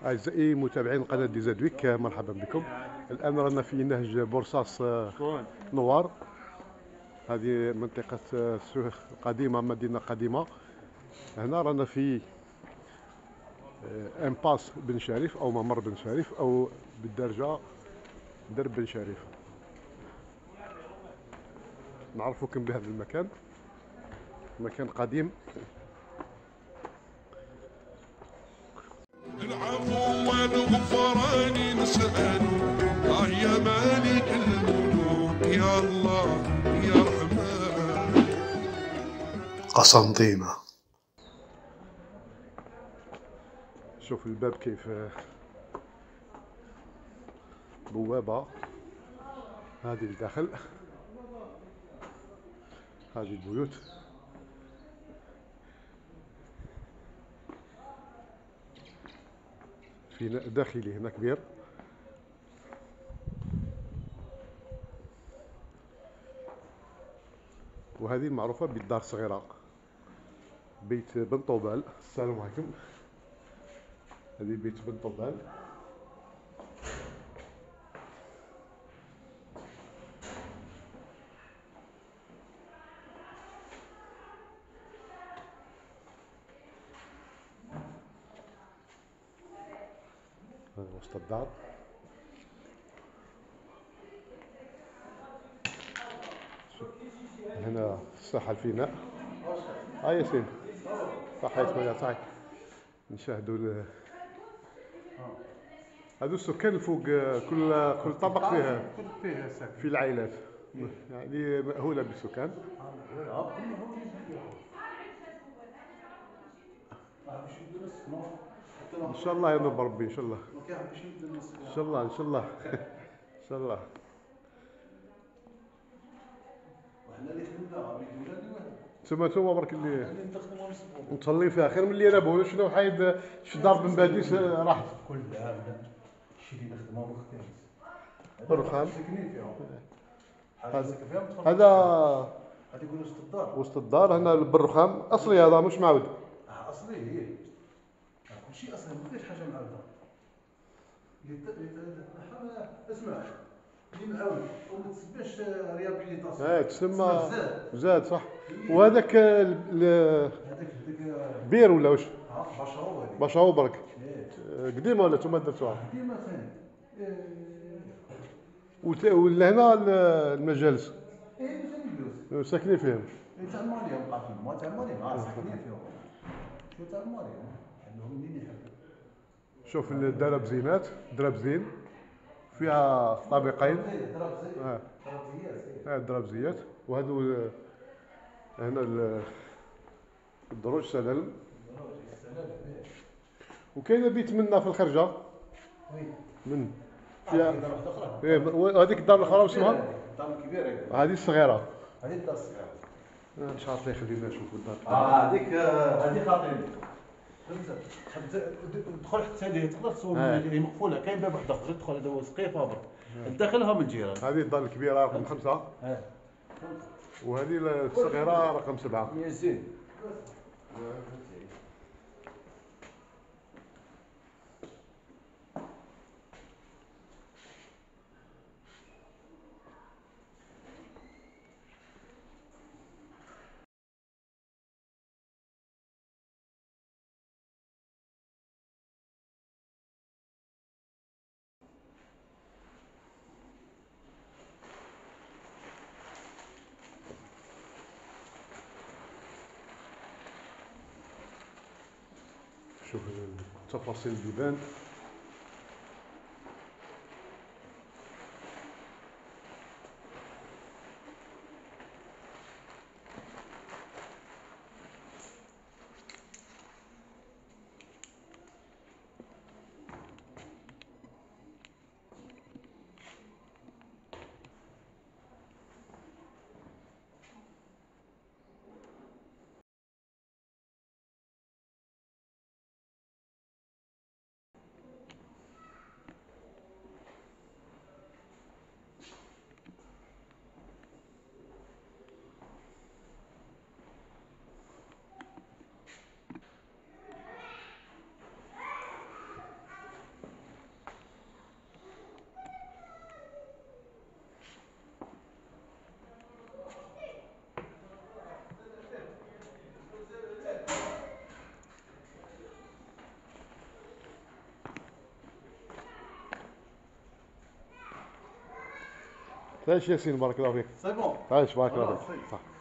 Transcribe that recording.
أعزائي متابعين قناة دي زاد ويك، مرحبا بكم. الآن رانا في نهج بورصاص نوار. هذه منطقة قديمة، مدينة قديمة. هنا رانا في امباس بن شريف أو ممر بن شريف أو بالدرجة درب بن شريف. نعرفكم بهذا المكان، مكان قديم. العفو والغفران نسأل يا مالك الملوك، يا الله يا رحمن. قسنطينة. شوف الباب كيف بوابة. هذه الداخل، هذه البيوت. في داخلي هنا كبير. وهذه المعروفة بالدار الصغيرة، بيت بن طوبال. السلام عليكم. هذه بيت بن طوبال. هذا وسط الدار. هنا الساحة الفيناء. ياسين صحيح اسمها صحيح. نشاهدوا هذو السكان الفوق. كل طبق في العائلات، يعني مأهولة بالسكان. ان شاء الله يا رب ربي، ان شاء الله ان شاء الله ان شاء الله ان شاء الله. ثم برك اللي متصلين فيها خير من اللي انا بقول. شنو حايد شدار بن باديس راحت كل عام الشيء اللي نخدمه مختلف. الرخام. ساكنين فيهم. هذا هذا يقولوا وسط الدار. وسط الدار. هنا بالرخام اصلي، هذا مش معود. اصلي هي كل شيء اصلي، ما كاينش حاجه معوده. اسمع اللي معود وما تسماش ريابيليتاسيون. تسمى زاد صح. وهذاك بير ولا واش؟ باشاو برك. قديمه ولا نتوما درتوها؟ قديمه ثاني. ولا هنا المجالس ساكنين فيهم. تاع الماليه مقاتلين، ما تاع الماليه ساكنين فيهم. شو تاع الماليه عندهم منين يحبوا. شوف الدرب زينات، درب زين فيها طابقين. درب زيات. وهذو هنا الدروج سلال. وكاين بيت منا في الخرجه من فيها. هذيك الدار الاخرى واش اسمها؟ الدار الكبيره. هذه الصغيره. هذه الدار الصغيره. ان شاء الله يخلينا نشوفوا الدار. هذيك هذه خاطرين. تدخل حتى ليه تقدر تصور اللي مقفوله. كاين باب واحد اخر تدخل، هذا هو سقيفه برك داخلها من جيران. هذه الدار الكبيره رقم 5. وهذه الصغيره رقم 7. ياسين. شوف تفاصيل البيبان. تعيش ياسين بارك الله فيك. سي بون تعيش بارك الله خلاص، فيك. صح.